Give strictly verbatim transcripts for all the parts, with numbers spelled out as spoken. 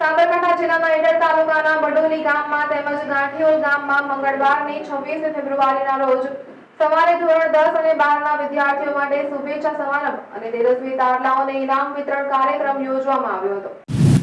સાબરકાંઠા જિલ્લાના ઈડર તાલુકાના બડોલી ગામમાં તેમજ ગાંઠિયોલ ગામમાં મંગળવારની છવ્વીસ ફેબ્રુઆરીના રોજ સવારે ધોરણ દસ અને બાર ના વિદ્યાર્થીઓ માટે શુભેચ્છા સમારંભ અને તેજસ્વી તારલાઓને ઇનામ વિતરણ કાર્યક્રમ યોજવામાં આવ્યો હતો।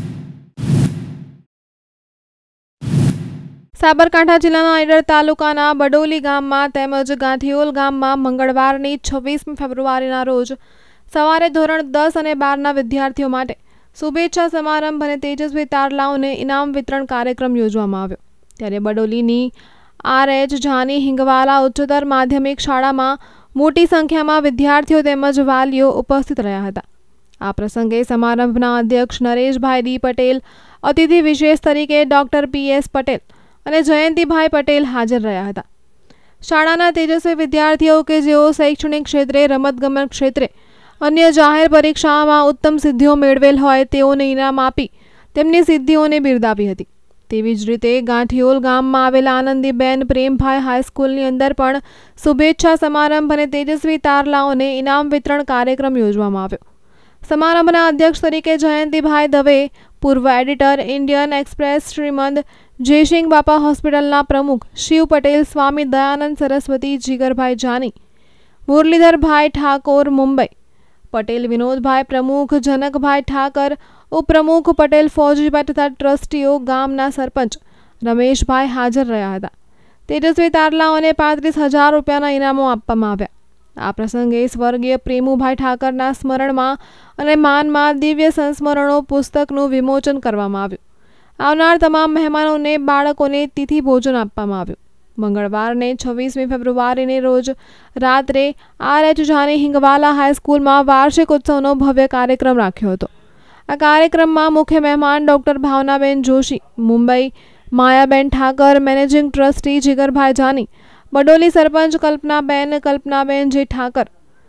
સાબરકાંઠા જિલ્લાના ઈડર તાલુકાના બડોલી ગામમાં તેમજ ગાંઠિયોલ ગામમાં મંગળવારની છવ્વીસ ફેબ્રુઆરીના રોજ સવારે ધોરણ દસ અને બાર ના વિદ્યાર્થીઓ માટે શુભેચ્છા સમારંભ અને તેજસ્વી તારલાઓને ઇનામ વિતરણ કાર્યક્રમ યોજવામાં આવ્યો। ત્યારે બડોલીની આર એચ જાની હિંગવાલા ઉચ્ચતર માધ્યમિક શાળામાં મોટી સંખ્યામાં વિદ્યાર્થીઓ તેમજ વાલીઓ ઉપસ્થિત રહ્યા હતા। આ પ્રસંગે સમારંભના અધ્યક્ષ નરેશભાઈ ડી પટેલ, અતિથિ વિશેષ તરીકે ડોક્ટર પી એસ પટેલ અને જયંતિભાઈ પટેલ હાજર રહ્યા હતા। શાળાના તેજસ્વી વિદ્યાર્થીઓ કે જેઓ શૈક્ષણિક ક્ષેત્રે, રમતગમત ક્ષેત્રે અન્ય જાહેર પરીક્ષામાં ઉત્તમ સિદ્ધિઓ મેળવેલ હોય તેઓને ઇનામ આપી તેમની સિદ્ધિઓને બિરદાવી હતી। તેવી જ રીતે ગાંઠિયોલ ગામમાં આવેલા આનંદીબેન પ્રેમભાઈ હાઈસ્કૂલની અંદર પણ શુભેચ્છા સમારંભ અને તેજસ્વી તારલાઓને ઇનામ વિતરણ કાર્યક્રમ યોજવામાં આવ્યો। સમારંભના અધ્યક્ષ તરીકે જયંતિભાઈ દવે, પૂર્વ એડિટર ઇન્ડિયન એક્સપ્રેસ, શ્રીમંત જયસિંહ બાપા હોસ્પિટલના પ્રમુખ શિવ પટેલ, સ્વામી દયાનંદ સરસ્વતી, જીગરભાઈ જાની, મુરલીધરભાઈ ઠાકોર મુંબઈ, પટેલ વિનોદભાઈ પ્રમુખ, જનકભાઈ ઠાકર ઉપપ્રમુખ, પટેલ ફૌજીભાઈ તથા ટ્રસ્ટીઓ, ગામના સરપંચ રમેશભાઈ હાજર રહ્યા હતા। તેજસ્વી તારલાઓને પાંત્રીસ હજાર રૂપિયાના ઇનામો આપવામાં આવ્યા। આ પ્રસંગે સ્વર્ગીય પ્રેમુભાઈ ઠાકરના સ્મરણમાં અને માનમાં દિવ્ય સંસ્મરણો પુસ્તકનું વિમોચન કરવામાં આવ્યું। આવનાર તમામ મહેમાનોને બાળકોને તિથિ ભોજન આપવામાં આવ્યું। મંગળવારને છવ્વીસમી ફેબ્રુઆરીને રોજ રાત્રે આર એચ જાની હિંગવાલા હાઈસ્કૂલમાં વાર્ષિક ઉત્સવનો ભવ્ય કાર્યક્રમ રાખ્યો હતો। આ કાર્યક્રમમાં મુખ્ય મહેમાન doctor Bhavnaben Joshi, Mumbai, Mayaben Thakar, managing trustee Jigarbhai Jani, Badoli સરપંચ કલ્પનાબેન કલ્પનાબેન જે ઠાકર,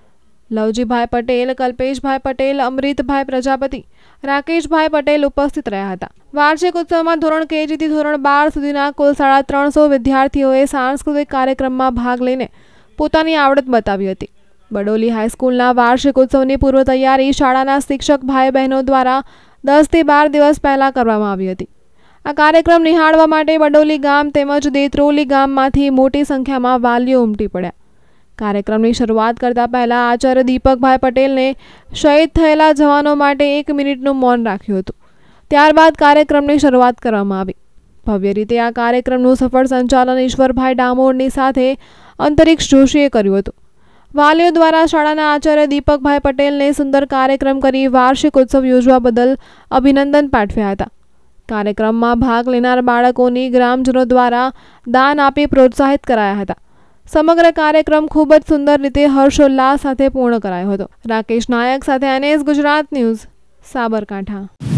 લવજીભાઈ પટેલ, કલ્પેશભાઈ પટેલ, અમૃતભાઈ પ્રજાપતિ, રાકેશભાઈ પટેલ ઉપસ્થિત રહ્યા હતા। વાર્ષિક ઉત્સવમાં ધોરણ કેજી થી ધોરણ બાર સુધીના કુલ સાડા ત્રણસો વિદ્યાર્થીઓએ સાંસ્કૃતિક કાર્યક્રમમાં ભાગ લઈને પોતાની આવડત બતાવી હતી। બડોલી હાઈસ્કૂલના વાર્ષિક ઉત્સવની પૂર્વ તૈયારી શાળાના શિક્ષક ભાઈ બહેનો દ્વારા દસ થી બાર દિવસ પહેલા કરવામાં આવી હતી। આ કાર્યક્રમ નિહાળવા માટે બડોલી ગામ તેમજ દેત્રોલી ગામમાંથી મોટી સંખ્યામાં વાલીઓ ઉમટી પડ્યા। કાર્યક્રમની શરૂઆત કરતા પહેલા આચાર્ય દીપકભાઈ પટેલને શહીદ થયેલા જવાનો માટે એક મિનિટનું મૌન રાખ્યું હતું। ત્યારબાદ કાર્યક્રમની શરૂઆત કરવામાં આવી। ભવ્ય રીતે આ કાર્યક્રમનું સફળ સંચાલન ઈશ્વરભાઈ ડામોરની સાથે અંતરિક્ષ જોશીએ કર્યું હતું। વાલીઓ દ્વારા શાળાના આચાર્ય દીપકભાઈ પટેલને સુંદર કાર્યક્રમ કરી વાર્ષિક ઉત્સવ યોજવા બદલ અભિનંદન પાઠવ્યા હતા। કાર્યક્રમમાં ભાગ લેનાર બાળકોની ગ્રામજનો દ્વારા દાન આપી પ્રોત્સાહિત કરાયા હતા। સમગ્ર કાર્યક્રમ ખૂબ જ સુંદર રીતે હર્ષોલ્લાસ સાથે પૂર્ણ કરાયો હતો। રાકેશ નાયક સાથે N S Gujarat news, Sabarkantha.